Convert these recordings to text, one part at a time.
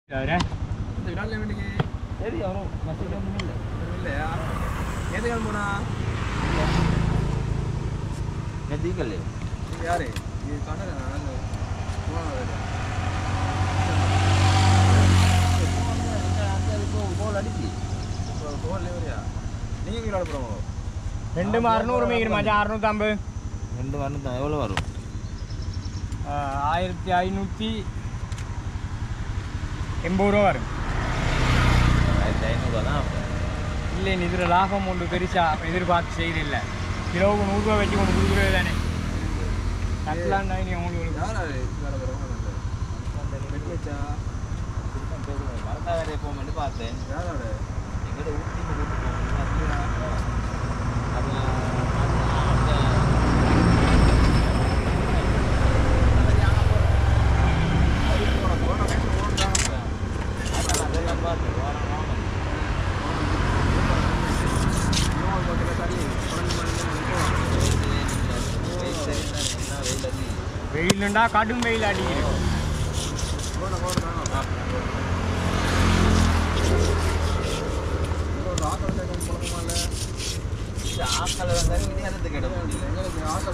Ada? Tidak ada lagi. Jadi orang masih belum mil. Mil ya. Ini kan mana? Jadi kali. Ya re. Ini mana kan? Mana ada? Bol ada sih. Bol lever ya. Ini yang kira berapa? 2,600 மீன் மச்சான் 650 2 தான் எவ்வளோ வரும் 1580 ரூபா வரும் 1500 தான் இல்லை இதில் லாபம் ஒன்று பெருசாக எதிர்பார்த்து செய்தில்ல கிலோவுக்கு 100 ரூபா வச்சு கொண்டு கொடுக்குறது தானே கட்டலான்னு நீ உங்களுக்கு வரதா வேற போகும்போது பார்த்தேன் எங்கிட்ட ஊட்டி வெயிலுண்டா கடும் வெயில் அடிக்குது ஆக்கள் வந்தாலும் வித்தியாசத்துக்கு இடம் எங்களுக்கு ஆக்கள்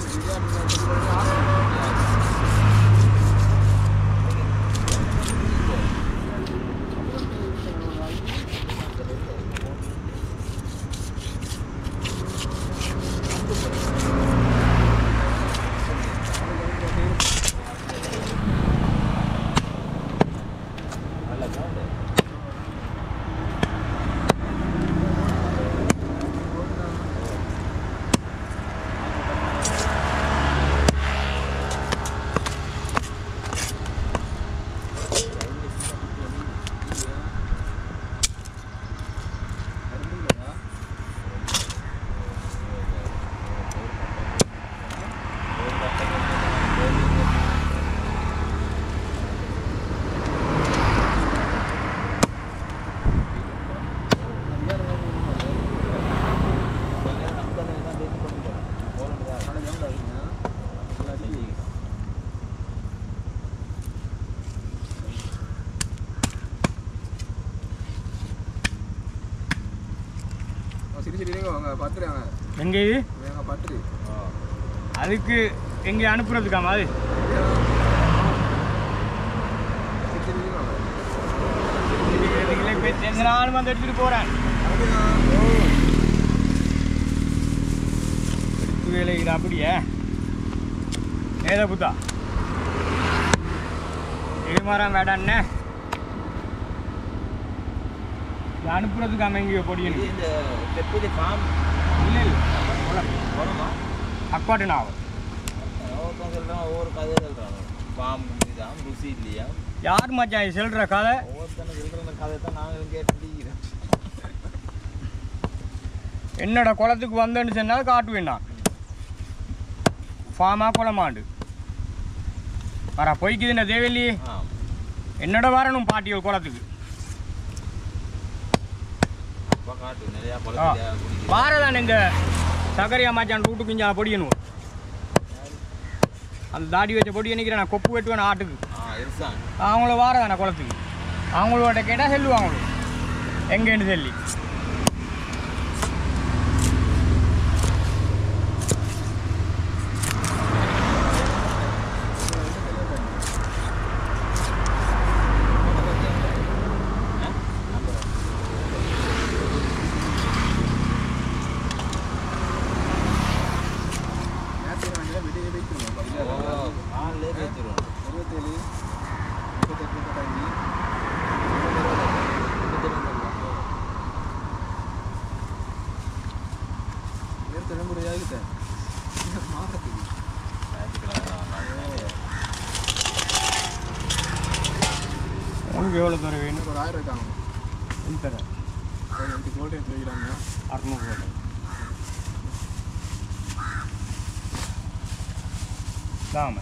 எங்கே அதுக்கு எங்கே அனுப்புறதுக்காமா அது எந்த நாளும் வந்து எடுத்துட்டு போறேன் எடுத்து வேலைக்கு அப்படியே ஏதா புத்தா ஏமாறான் வேடான்னு அனுப்புறதுக்காம எங்கேயோ பொடியணும் இந்த பெப்பி ஃபார்ம் இல்லை போகணுமா அக்வாட்டு நாவல் ஒருத்தன் சொல்கிறான் ஒவ்வொரு கதையை சொல்கிறாங்க ஃபார்ம் இதுதான் ருசி இல்லையா யார் மச்சான் சொல்கிற கதை ஒவ்வொருத்தனை சொல்கிற கதை தான் நாங்களும் கேட்டுக்கிறோம் என்னோட குளத்துக்கு வந்தேன்னு சொன்னால் காட்டுவேன் நான் ஃபார்மாக குளமாண்டு வர பொய்க்குதுன்னா தேவையில்லையே என்னோட வரணும் பாட்டியோட குளத்துக்கு வாரதான் இந்த சகரியா மாச்சான் ரூட்டு பிஞ்சா பொடியணும் அந்த தாடி வச்ச பொடி நினைக்கிறேன் நான் கொப்பு வெட்டுவேன் ஆட்டுக்கு அவங்கள வாரதானே குளத்துக்கு அவங்களோட கேட்டால் செல்லுவாங்களோ எங்கேன்னு சொல்லி உங்களுக்கு எவ்வளோ தூரம் வேணும் ஒரு 1000 இருக்காங்க என்ன தரேன் 2 கோல்டு வைக்கிறாங்க 600 கோல்டு தாம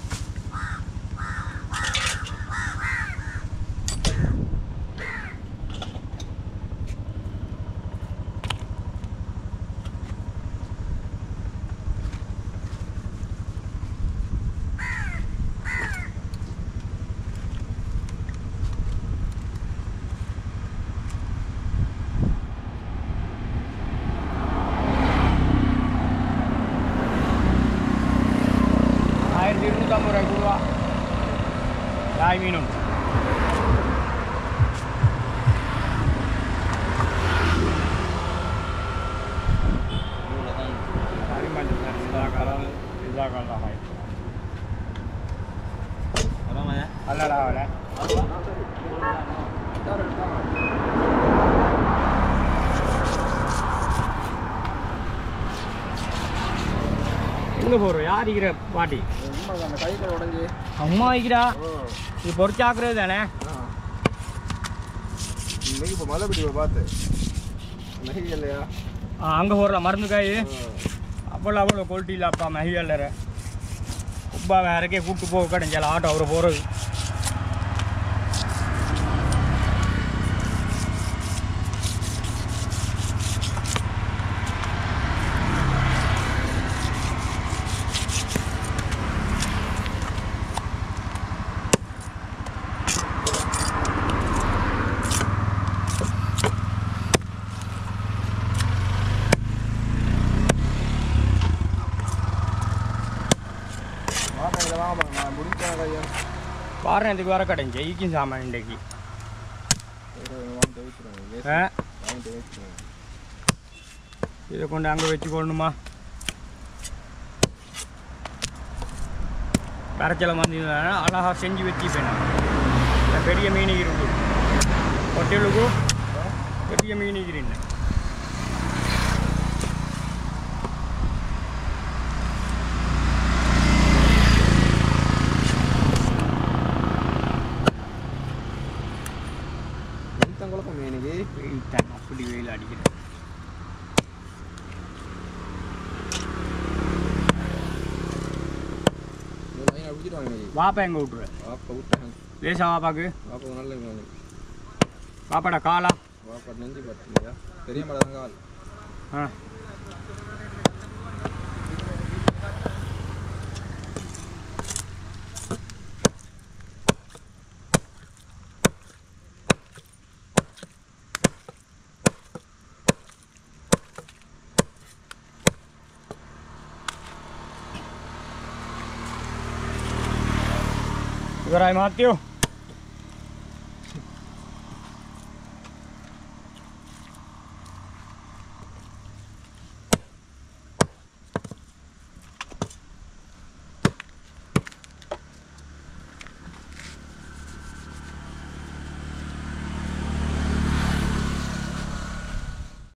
எங்கே போகிறோம் யார் இருக்கிற பாட்டி சும்மா அந்த கைகள் உடஞ்சி அம்மா வைக்கிறா இது பொறிச்சாக்குறது தானே இன்னைக்கு இப்போ மழை பிடிப்ப பார்த்து மெஹி இல்லையா அங்கே போடலாம் மருந்து காய் அவ்வளோ குவாலிட்டி இல்லை அப்பா மெஹி இல்லற உப்பா வேறக்கே கூப்பிட்டு போக கிடைஞ்சால ஆட்டோ அவரை போகிறது வாரணத்துக்கு வர கடைஞ்ச ஈக்கும் சாமான் இன்றைக்கு இதை கொண்டு அங்கே வச்சு கொள்ளணுமா கரைச்சலம் வந்தீங்கன்னா அழகாக செஞ்சு வச்சுப்பேன் பெரிய மீனிகிருக்கு ஹோட்டலுக்கு பெரிய மீனிகிறேன் அப்படி வெயில் அடிக்கிறேன் வாப்பா எங்கே விட்டுருவேன் லேசா வாப்பாக்கு வாப்பாடா காலா நெஞ்சு பார்த்துலையா பெரிய மடம் கால் ஆ Good eye, Matthew.